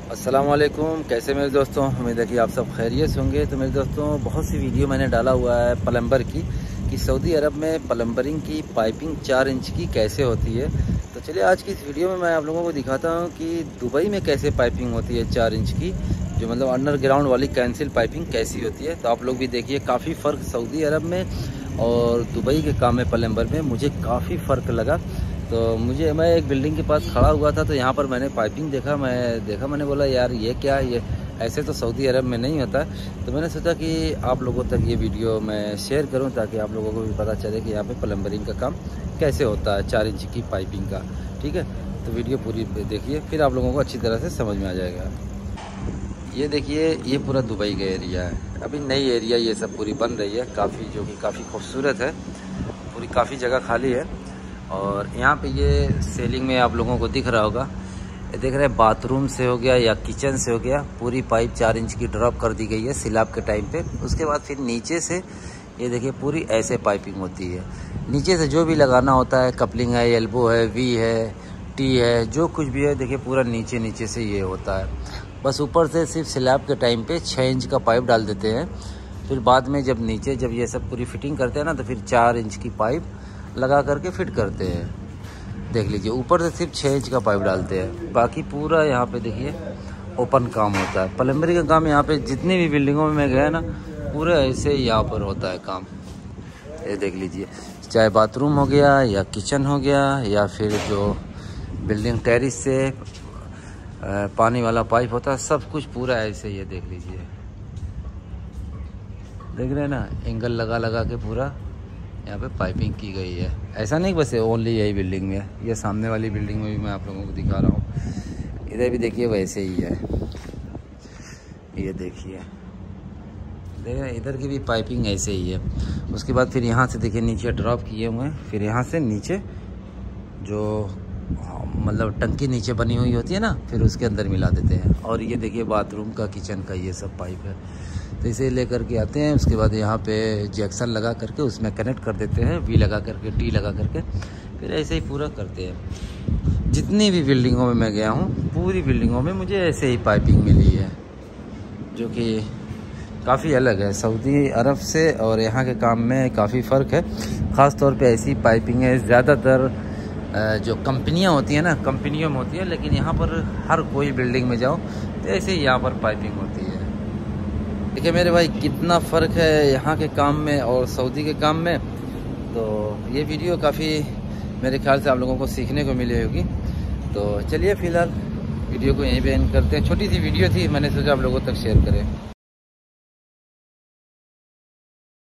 अस्सलाम वालेकुम। कैसे मेरे दोस्तों, उम्मीद है कि आप सब खैरियत होंगे। तो मेरे दोस्तों, बहुत सी वीडियो मैंने डाला हुआ है प्लम्बर की कि सऊदी अरब में प्लम्बरिंग की पाइपिंग 4 इंच की कैसे होती है। तो चलिए आज की इस वीडियो में मैं आप लोगों को दिखाता हूँ कि दुबई में कैसे पाइपिंग होती है 4 इंच की, जो मतलब अंडरग्राउंड वाली कैंसिल पाइपिंग कैसी होती है। तो आप लोग भी देखिए, काफ़ी फ़र्क सऊदी अरब में और दुबई के काम में प्लम्बर में मुझे काफ़ी फ़र्क लगा। तो मैं एक बिल्डिंग के पास खड़ा हुआ था, तो यहाँ पर मैंने पाइपिंग देखा। मैंने बोला यार ये क्या है, ये ऐसे तो सऊदी अरब में नहीं होता। तो मैंने सोचा कि आप लोगों तक ये वीडियो मैं शेयर करूं ताकि आप लोगों को भी पता चले कि यहाँ पे प्लम्बरिंग का काम कैसे होता है 4 इंच की पाइपिंग का। ठीक है, तो वीडियो पूरी देखिए, फिर आप लोगों को अच्छी तरह से समझ में आ जाएगा। ये देखिए, ये पूरा दुबई का एरिया है। अभी नई एरिया ये सब पूरी बन रही है, काफ़ी जो कि काफ़ी खूबसूरत है। पूरी काफ़ी जगह खाली है। और यहाँ पे ये सेलिंग में आप लोगों को दिख रहा होगा, ये देख रहे हैं बाथरूम से हो गया या किचन से हो गया, पूरी पाइप 4 इंच की ड्रॉप कर दी गई है सिलाब के टाइम पे। उसके बाद फिर नीचे से ये देखिए पूरी ऐसे पाइपिंग होती है। नीचे से जो भी लगाना होता है, कपलिंग है, एल्बो है, वी है, टी है, जो कुछ भी है देखिए पूरा नीचे से ये होता है। बस ऊपर से सिर्फ स्लैब के टाइम पे 6 इंच का पाइप डाल देते हैं। फिर बाद में जब ये सब पूरी फिटिंग करते हैं ना, तो फिर 4 इंच की पाइप लगा करके फिट करते हैं। देख लीजिए, ऊपर से सिर्फ 6 इंच का पाइप डालते हैं, बाकी पूरा यहाँ पे देखिए ओपन काम होता है। प्लम्बरिंग का काम यहाँ पे जितनी भी बिल्डिंगों में मैं गया ना, पूरा ऐसे यहाँ पर होता है काम। ये देख लीजिए, चाहे बाथरूम हो गया या किचन हो गया या फिर जो बिल्डिंग टेरिस से पानी वाला पाइप होता है, सब कुछ पूरा ऐसे। ये देख लीजिए, देख रहे हैं ना, एंगल लगा के पूरा यहाँ पे पाइपिंग की गई है। ऐसा नहीं बस ओनली यही बिल्डिंग में है, ये सामने वाली बिल्डिंग में भी मैं आप लोगों को दिखा रहा हूँ। इधर भी देखिए वैसे ही है। ये देखिए, देख रहे हैं, इधर की भी पाइपिंग ऐसे ही है। उसके बाद फिर यहाँ से देखिए नीचे ड्रॉप किए हुए हैं, फिर यहाँ से नीचे जो मतलब टंकी नीचे बनी हुई होती है ना, फिर उसके अंदर मिला देते हैं। और ये देखिए बाथरूम का, किचन का ये सब पाइप है। तो इसे लेकर के आते हैं। उसके बाद यहाँ पे जैक्सन लगा करके उसमें कनेक्ट कर देते हैं, वी लगा करके, टी लगा करके, फिर ऐसे ही पूरा करते हैं। जितनी भी बिल्डिंगों में मैं गया हूँ, पूरी बिल्डिंगों में मुझे ऐसे ही पाइपिंग मिली है, जो कि काफ़ी अलग है सऊदी अरब से। और यहाँ के काम में काफ़ी फ़र्क है। ख़ास तौर पे ऐसी पाइपिंग है ज़्यादातर जो कंपनियाँ होती हैं ना, कंपनियों में होती है, लेकिन यहाँ पर हर कोई बिल्डिंग में जाओ तो ऐसे ही यहाँ पर पाइपिंग होती है। देखिए मेरे भाई, कितना फ़र्क है यहाँ के काम में और सऊदी के काम में। तो ये वीडियो काफ़ी मेरे ख्याल से आप लोगों को सीखने को मिली होगी। तो चलिए फ़िलहाल वीडियो को यहीं पे एंड करते हैं। छोटी सी वीडियो थी, मैंने सोचा आप लोगों तक शेयर करें।